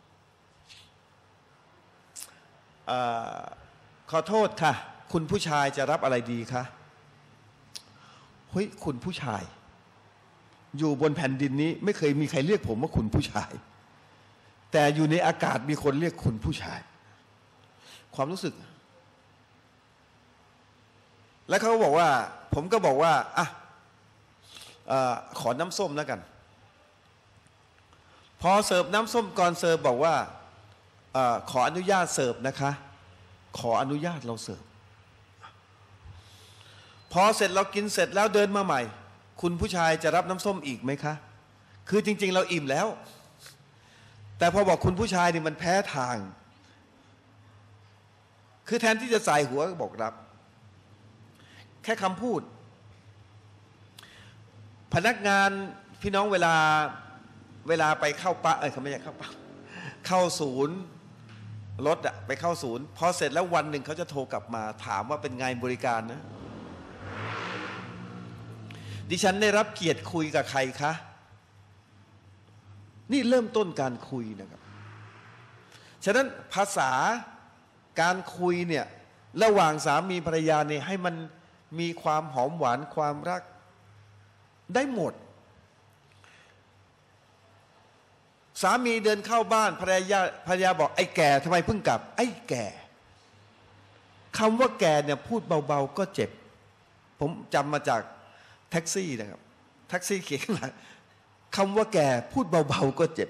ขอโทษค่ะคุณผู้ชายจะรับอะไรดีคะเฮ้ยคุณผู้ชายอยู่บนแผ่นดินนี้ไม่เคยมีใครเรียกผมว่าคุณผู้ชายแต่อยู่ในอากาศมีคนเรียกคุณผู้ชายความรู้สึกแล้วเขาบอกว่าผมก็บอกว่าอ่ะขอน้ำส้มแล้วกันพอเสิร์ฟน้ำส้มก่อนเสิร์ฟบอกว่าขออนุญาตเสิร์ฟนะคะขออนุญาตเราเสิร์ฟพอเสร็จเรากินเสร็จแล้วเดินมาใหม่คุณผู้ชายจะรับน้ำส้มอีกไหมคะคือจริงๆเราอิ่มแล้วแต่พอบอกคุณผู้ชายนี่มันแพ้ทางคือแทนที่จะใส่หัวก็บอกรับแค่คำพูดพนักงานพี่น้องเวลาเวลาไปเข้าปะเอ้ยเขาไม่ใช่เข้าปะเข้าศูนย์รถอะไปเข้าศูนย์พอเสร็จแล้ววันหนึ่งเขาจะโทรกลับมาถามว่าเป็นไงบริการนะดิฉันได้รับเกียรติคุยกับใครคะนี่เริ่มต้นการคุยนะครับฉะนั้นภาษาการคุยเนี่ยระหว่างสามีภรรยาเนี่ยให้มันมีความหอมหวานความรักได้หมดสามีเดินเข้าบ้านภรรยาภรรยาบอกไอ้แก่ทำไมเพิ่งกลับไอ้แก่คำว่าแก่เนี่ยพูดเบาๆก็เจ็บผมจำมาจากแท็กซี่นะครับแท็กซี่เขียนหลังคำว่าแก่พูดเบาๆก็เจ็บ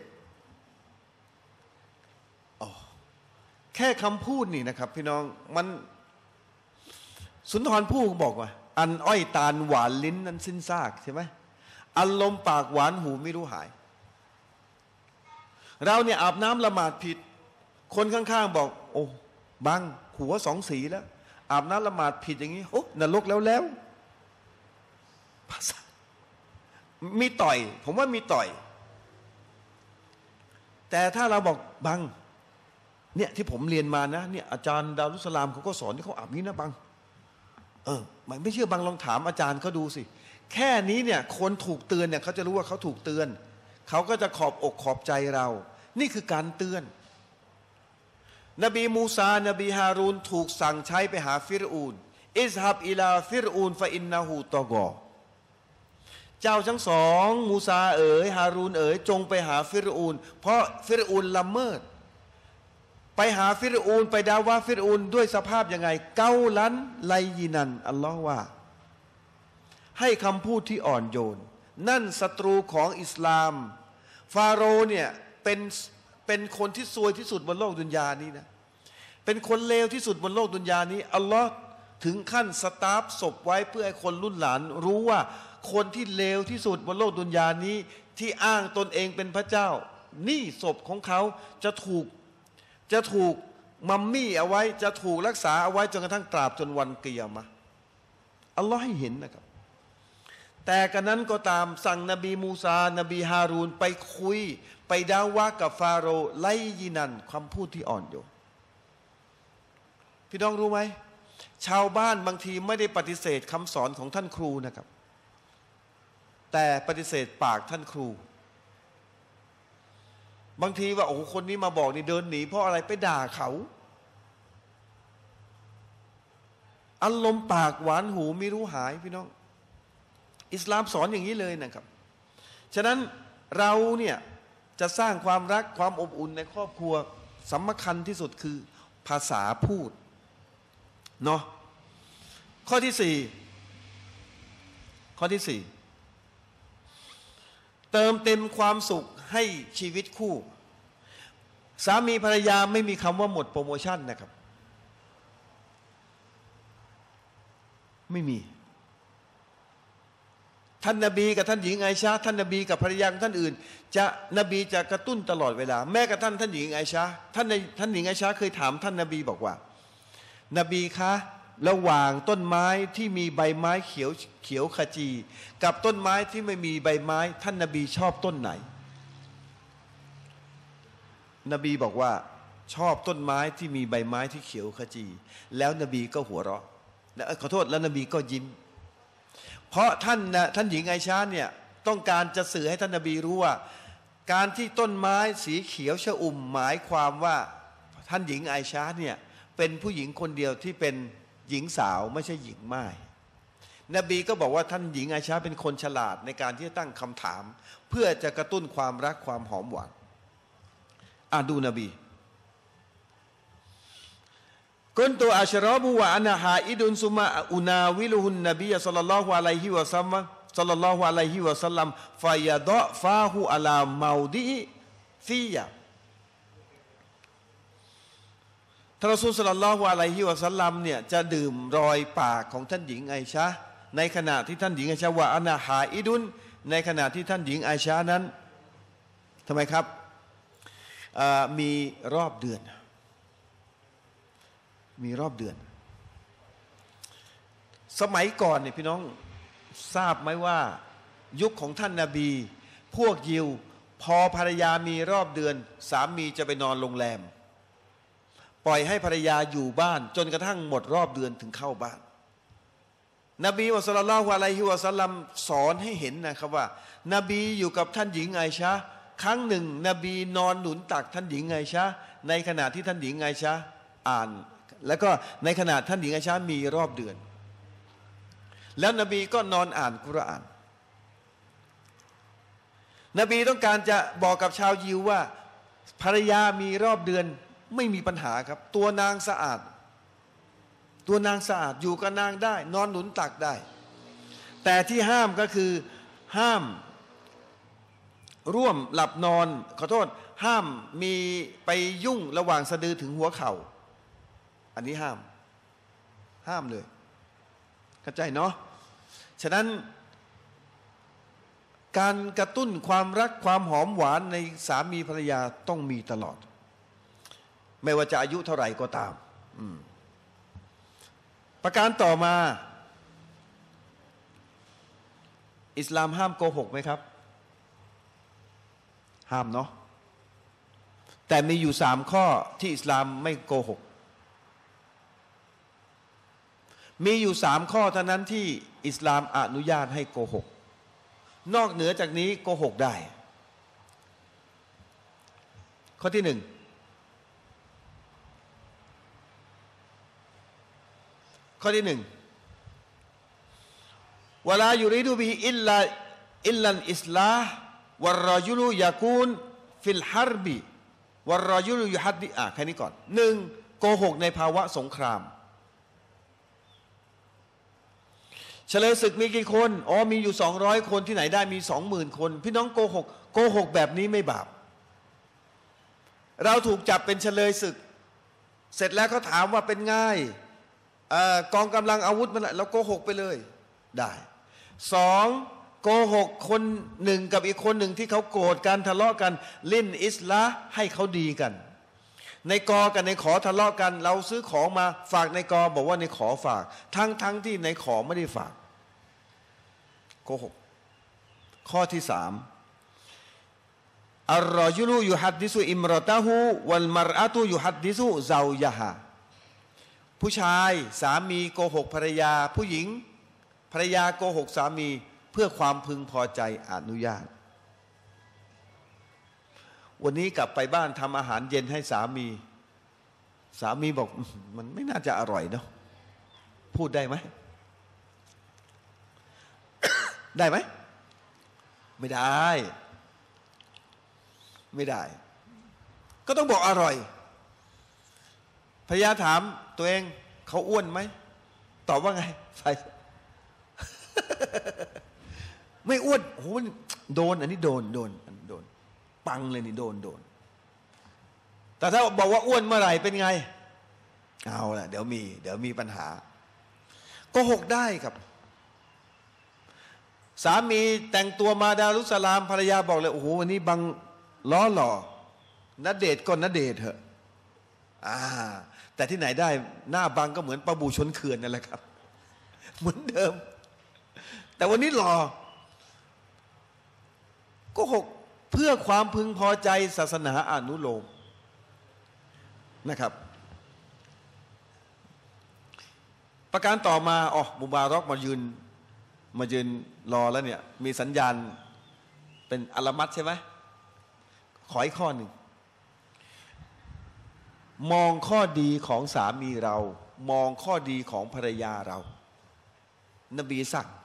อ๋อแค่คำพูดนี่นะครับพี่น้องมันสุนทรภู่บอกว่าอันอ้อยตาลหวานลิ้นนั้นสิ้นซากใช่ไหมอารมณ์ปากหวานหูไม่รู้หายเราเนี่ยอาบน้ำละหมาดผิดคนข้างๆบอกโอ้บังหัวสองสีแล้วอาบน้ำละหมาดผิดอย่างนี้โอ้นรกแล้วแล้วภาษามีต่อยผมว่ามีต่อยแต่ถ้าเราบอกบังเนี่ยที่ผมเรียนมานะเนี่ยอาจารย์ดารุสลามเขาก็สอนที่เขาอาบนี้นะบังเออไม่เชื่อบังลองถามอาจารย์เขาดูสิแค่นี้เนี่ยคนถูกเตือนเนี่ยเขาจะรู้ว่าเขาถูกเตือนเขาก็จะขอบอกขอบใจเรานี่คือการเตือนนบีมูซานบีฮารูนถูกสั่งใช้ไปหาฟิรอูนอิซฮับอิลาฟิรอูนฟะอินนะฮูตอกอเจ้าทั้งสองมูซาเอ๋ยฮารูนเอ๋ยจงไปหาฟิรอูนเพราะฟิรอูนละเมิดไปหาฟิรอูนไปดาว่าฟิรอูนด้วยสภาพยังไงเกาลันไลยินันอัลลอฮ์ว่าให้คำพูดที่อ่อนโยนนั่นศัตรูของอิสลามฟาโรห์เนี่ยเป็นเป็นคนที่ซวยที่สุดบนโลกดุนยานี้นะเป็นคนเลวที่สุดบนโลกดุนยานี้อัลลอฮ์ถึงขั้นสตาร์ฟศพไว้เพื่อให้คนรุ่นหลานรู้ว่าคนที่เลวที่สุดบนโลกดุนยานี้ที่อ้างตนเองเป็นพระเจ้านี่ศพของเขาจะถูกจะถูกมัมมี่เอาไว้จะถูกรักษาเอาไว้จนกระทั่งตราบจนวันกิยามะห์อัลลอฮ์ให้เห็นนะครับแต่กันนั้นก็ตามสั่งนบีมูซานบีฮารูนไปคุยไปดาวะกับฟาโรห์ไลยินันคำพูดที่อ่อนโยนพี่น้องรู้ไหมชาวบ้านบางทีไม่ได้ปฏิเสธคำสอนของท่านครูนะครับแต่ปฏิเสธปากท่านครูบางทีว่าโอ้คนนี้มาบอกนี่เดินหนีเพราะอะไรไปด่าเขาอารมณ์ปากหวานหูไม่รู้หายพี่น้องอิสลามสอนอย่างนี้เลยนะครับฉะนั้นเราเนี่ยจะสร้างความรักความอบอุ่นในครอบครัวสำคัญที่สุดคือภาษาพูดเนาะข้อที่สี่ข้อที่สี่เติมเต็มความสุขให้ชีวิตคู่สามีภรรยาไม่มีคำว่าหมดโปรโมชั่นนะครับไม่มีท่านนบีกับท่านหญิงไอชาท่านนบีกับภรรยาท่านอื่นจะนบีจะกระตุ้นตลอดเวลาแม้กระทั่งท่านหญิงไอชาท่านท่านหญิงไอชาเคยถามท่านนบีบอกว่านบีคะระหว่างต้นไม้ที่มีใบไม้เขียวเขียวขจีกับต้นไม้ที่ไม่มีใบไม้ท่านนบีชอบต้นไหนนบีบอกว่าชอบต้นไม้ที่มีใบไม้ที่เขียวขจีแล้วนบีก็หัวเราะขอโทษแล้วนบีก็ยิ้มเพราะท่านนะท่านหญิงไอชาเนี่ยต้องการจะสื่อให้ท่านนบีรู้ว่าการที่ต้นไม้สีเขียวชอุ่มหมายความว่าท่านหญิงไอชาเนี่ยเป็นผู้หญิงคนเดียวที่เป็นหญิงสาวไม่ใช่หญิงม่ายนบีก็บอกว่าท่านหญิงไอชาเป็นคนฉลาดในการที่จะตั้งคำถามเพื่อจะกระตุ้นความรักความหอมหวานอ่ะดูนบีกุนตุอัชรอบุวะอานะฮาอิดุนซุมะอุนาวิลุฮุนนบีศ็อลลัลลอฮุอะลัยฮิวะซัลลัมศ็อลลัลลอฮุอะลัยฮิวะซัลลัมฟะยะดะฟาฮุอะลาเมาดิฟียะท่านรอซูลศ็อลลัลลอฮุอะลัยฮิวะซัลลัมเนี่ยจะดื่มรอยปากของท่านหญิงไอชาในขณะที่ท่านหญิงไอชาวะอานะฮาอิดุนในขณะที่ท่านหญิงไอชานั้นทำไมครับมีรอบเดือนมีรอบเดือนสมัยก่อนเนี่ยพี่น้องทราบไหมว่ายุคของท่านนบีพวกยิวพอภรรยามีรอบเดือนสามีจะไปนอนโรงแรมปล่อยให้ภรรยาอยู่บ้านจนกระทั่งหมดรอบเดือนถึงเข้าบ้านนบีมุฮัมมัดศ็อลลัลลอฮุอะลัยฮิวะซัลลัมสอนให้เห็นนะครับว่านบีอยู่กับท่านหญิงไอชะห์ครั้งหนึ่งนบีนอนหนุนตักท่านหญิงไอชะห์ในขณะที่ท่านหญิงไอชะห์อ่านแล้วก็ในขณะท่านหญิงไอชะห์มีรอบเดือนแล้วนบีก็นอนอ่านกุรอานนบีต้องการจะบอกกับชาวยิวว่าภรรยามีรอบเดือนไม่มีปัญหาครับตัวนางสะอาดตัวนางสะอาดอยู่กับนางได้นอนหนุนตักได้แต่ที่ห้ามก็คือห้ามร่วมหลับนอนขอโทษห้ามมีไปยุ่งระหว่างสะดือถึงหัวเข่าอันนี้ห้ามห้ามเลยเข้าใจเนาะฉะนั้นการกระตุ้นความรักความหอมหวานในสามีภรรยาต้องมีตลอดไม่ว่าจะอายุเท่าไหร่ก็ตามประการต่อมาอิสลามห้ามโกหกไหมครับห้ามเนาะแต่มีอยู่สามข้อที่อิสลามไม่โกหกมีอยู่สามข้อเท่านั้นที่อิสลามอนุญาตให้โกหกนอกเหนือจากนี้โกหกได้ข้อที่หนึ่งข้อที่หนึ่งวะลายูริดูบิอิลลาอิลลัลอิสลาห์วัรรอจุลุยะกูนฟิลฮัรบิวัรรอจุลุยุฮัดดิอ่ะแค่นี้ก่อนหนึ่งโกหกในภาวะสงครามเฉลยศึกมีกี่คนอ๋อมีอยู่สองร้อยคนที่ไหนได้มีสองหมื่นคนพี่น้องโกหกโกหกแบบนี้ไม่บาปเราถูกจับเป็นเฉลยศึกเสร็จแล้วเขาถามว่าเป็นง่ายกองกำลังอาวุธมันเราโกหกไปเลยได้สองโกหกคนหนึ่งกับอีกคนหนึ่งที่เขาโกรธกันทะเลาะกันลิ้นอิสลาให้เขาดีกันในกอกับในขอทะเลาะกันเราซื้อของมาฝากในกอบอกว่าในขอฝากทั้งทั้งที่ในขอไม่ได้ฝากโกหกข้อที่สามอัลรอจุลุยุฮัดดิซุอิมรอตะฮูวัลมารอะตุยุฮัดดิซุซาวยะฮาผู้ชายสามีโกหกภรรยาผู้หญิงภรรยาโกหกสามีเพื่อความพึงพอใจอนุญาตวันนี้กลับไปบ้านทำอาหารเย็นให้สามีสามีบอกมันไม่น่าจะอร่อยเนาะพูดได้ไหม ได้ไหมไม่ได้ไม่ได้ก็ต้องบอกอร่อยภรรยาถามตัวเองเขาอ้วนไหมตอบว่าไงใส่ไม่อ้วนโหโดนอันนี้โดนโดนโดนปังเลยนี่โดนโดนแต่ถ้าบอกว่าอ้วนเมื่อไหร่เป็นไงเอาละเดี๋ยวมีเดี๋ยวมีปัญหาโกหกได้ครับสามีแต่งตัวมาดารุสลามภรรยาบอกเลยโอ้โหวันนี้บังล้อหล่อณเดชน์ก็ณเดชน์เถอะอ่าแต่ที่ไหนได้หน้าบังก็เหมือนปลาบูชนเขื่อนนั่นแหละครับเหมือนเดิมแต่วันนี้หล่อโกหกเพื่อความพึงพอใจศาสนาอนุโลมนะครับประการต่อมาอ๋อมุบารอกมายืนมายืนรอแล้วเนี่ยมีสัญญาณเป็นอัลมัดใช่ไหมขออีกข้อหนึ่งมองข้อดีของสามีเรามองข้อดีของภรรยาเรานบีสั่ง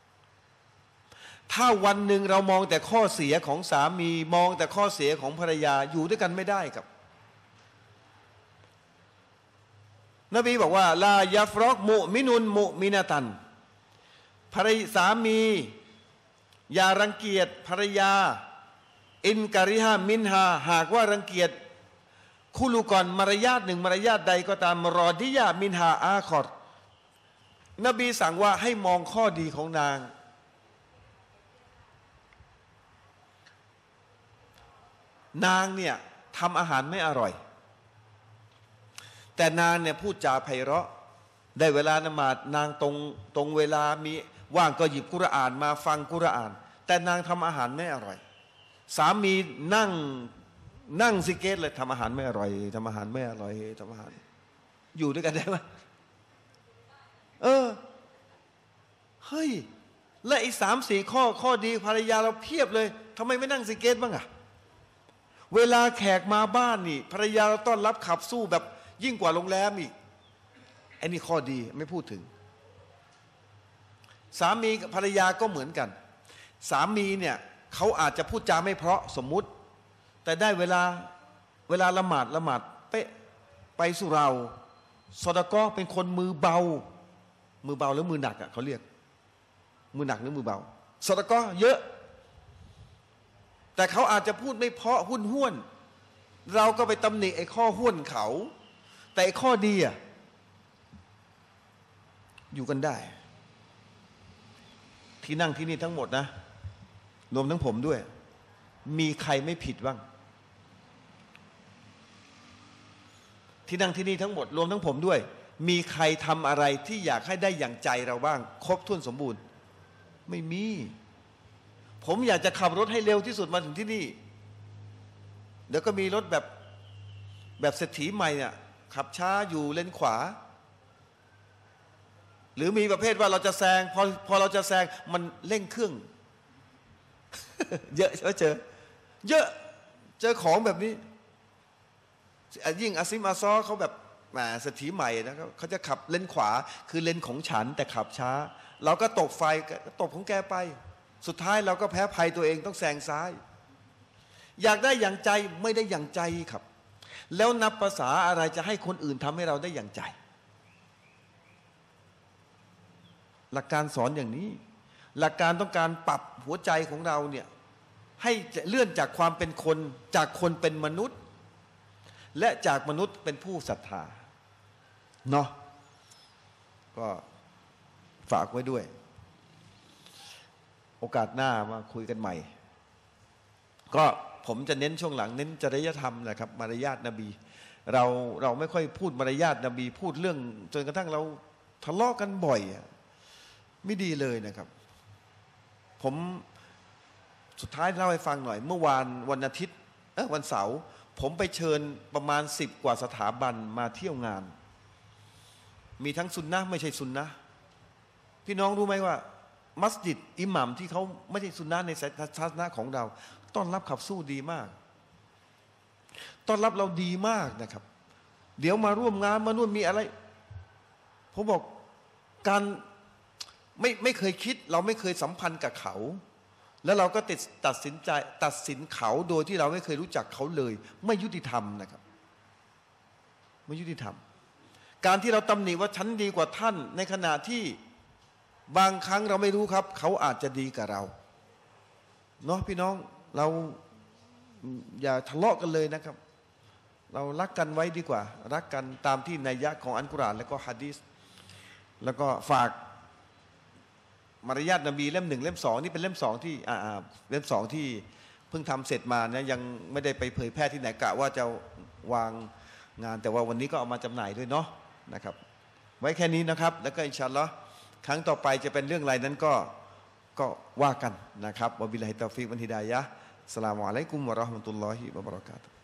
ถ้าวันหนึ่งเรามองแต่ข้อเสียของสามีมองแต่ข้อเสียของภรรยาอยู่ด้วยกันไม่ได้ครับนบีบอกว่าลายัฟรอกมุมินุนมุมินาตันภรรยาสามีอย่ารังเกียจภรรยาอินการิฮามินฮาหากว่ารังเกียจคุลูกอนมารยาทหนึ่งมารยาทใดก็ตามรอดิยามินฮาอาคอรนบีสั่งว่าให้มองข้อดีของนางนางเนี่ยทำอาหารไม่อร่อยแต่นางเนี่ยพูดจาไพเราะได้เวลานมาดนางตรงตรงเวลามีว่างก็หยิบกุรอานมาฟังกุรอานแต่นางทำอาหารไม่อร่อยสามีนั่งนั่งซิกเกตเลยทำอาหารไม่อร่อยทำอาหารไม่อร่อยทำอาหารอยู่ด้วยกันได้ไหมเออเฮ้ยและอีกสามสี่ข้อข้อดีภรรยาเราเพียบเลยทำไมไม่นั่งซิกเกตบ้างอะเวลาแขกมาบ้านนี่ภรรยาเราต้อนรับขับสู้แบบยิ่งกว่าโรงแรมอีกไอ้นี่ข้อดีไม่พูดถึงสามีกับภรรยาก็เหมือนกันสามีเนี่ยเขาอาจจะพูดจาไม่เพราะสมมุติแต่ได้เวลาเวลาละหมาดละหมาดเป๊ะไปสุเราซอดาก็เป็นคนมือเบามือเบาหรือมือหนักอ่ะเขาเรียกมือหนักหรือมือเบาซอดาก็เยอะแต่เขาอาจจะพูดไม่เพราะหุ้นห้วนเราก็ไปตำหนิไอ้ข้อห้วนเขาแต่ไอ้ข้อดีอ่ะอยู่กันได้ที่นั่งที่นี่ทั้งหมดนะรวมทั้งผมด้วยมีใครไม่ผิดบ้างที่นั่งที่นี่ทั้งหมดรวมทั้งผมด้วยมีใครทำอะไรที่อยากให้ได้อย่างใจเราบ้างครบถ้วนสมบูรณ์ไม่มีผมอยากจะขับรถให้เร็วที่สุดมาถึงที่นี่เดี๋ยวก็มีรถแบบแบบเศรษฐีใหม่เนี่ยขับช้าอยู่เลนขวาหรือมีประเภทว่าเราจะแซงพอพอเราจะแซงมันเร่งเครื่อง เยอะเจอเยอะเจอของแบบนี้ยิ่งอาซิมอาซอเขาแบบแหมเศรษฐีใหม่นะเขาจะขับเลนขวาคือเลนของฉันแต่ขับช้าเราก็ตกไฟตกของแกไปสุดท้ายเราก็แพ้ภัยตัวเองต้องแซงซ้ายอยากได้อย่างใจไม่ได้อย่างใจครับแล้วนับภาษาอะไรจะให้คนอื่นทำให้เราได้อย่างใจหลักการสอนอย่างนี้หลักการต้องการปรับหัวใจของเราเนี่ยให้เลื่อนจากความเป็นคนจากคนเป็นมนุษย์และจากมนุษย์เป็นผู้ศรัทธาเนาะก็ฝากไว้ด้วยโอกาสหน้ามาคุยกันใหม่ก็ผมจะเน้นช่วงหลังเน้นจริยธรรมนะครับมารยาทนบีเราเราไม่ค่อยพูดมารยาทนบีพูดเรื่องจนกระทั่งเราทะเลาะกันบ่อยไม่ดีเลยนะครับผมสุดท้ายเล่าให้ฟังหน่อยเมื่อวานวันอาทิตย์เออวันเสาร์ผมไปเชิญประมาณสิบกว่าสถาบันมาเที่ยวงานมีทั้งซุนนะห์ไม่ใช่ซุนนะห์พี่น้องรู้ไหมว่ามัสยิดอิหมัมที่เขาไม่ใช่ซุนนะห์ในศาสนาของเราต้อนรับขับสู้ดีมากต้อนรับเราดีมากนะครับเดี๋ยวมาร่วมงานมานู่นมีอะไรผมบอกการไม่ไม่เคยคิดเราไม่เคยสัมพันธ์กับเขาแล้วเราก็ติดตัดสินใจตัดสินเขาโดยที่เราไม่เคยรู้จักเขาเลยไม่ยุติธรรมนะครับไม่ยุติธรรมการที่เราตำหนิว่าฉันดีกว่าท่านในขณะที่บางครั้งเราไม่รู้ครับเขาอาจจะดีกับเราเนาะพี่น้องเราอย่าทะเลาะกันเลยนะครับเรารักกันไว้ดีกว่ารักกันตามที่นัยยะของอัลกุรอานและก็หะดีษแล้วก็ฝากมารยาทนบีเล่มหนึ่งเล่มสองนี่เป็นเล่มสองที่อ่าเล่มสองที่เพิ่งทำเสร็จมานะยังไม่ได้ไปเผยแพร่ที่ไหนกะว่าจะวางงานแต่ว่าวันนี้ก็เอามาจำหน่ายด้วยเนาะนะครับไว้แค่นี้นะครับแล้วก็อินชาอัลลอฮ์ครั้งต่อไปจะเป็นเรื่องอะไรนั้นก็ก็ว่ากันนะครับวะบิลลาฮิตตอฟิกวัลฮิดายะฮ์อัสสลามุอะลัยกุมวะเราะห์มะตุลลอฮิวะบะเราะกาตุฮ์